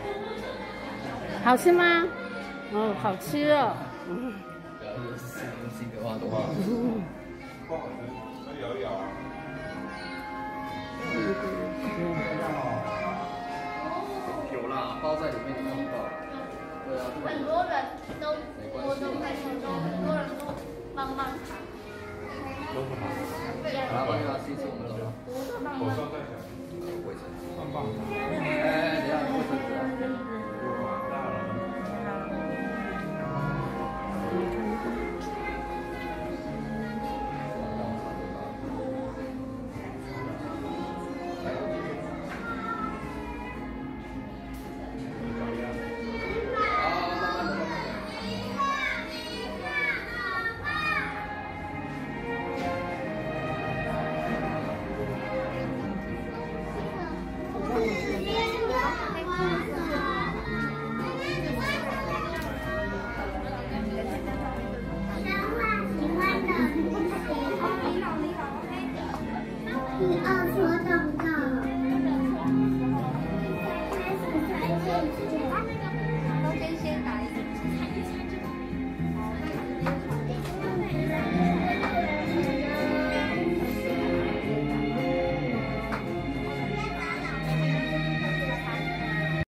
好吃吗？哦，好吃哦。嗯。 然后有吃东西的话， 不好吃，那咬一咬啊。 有啦，包在里面看不到。对啊， 很多人都我的朋友都很多人都帮忙他。 都是好。 好了，帮他谢谢我们了。 我的帮我忙。 上在想， 卫生纸。 棒棒糖。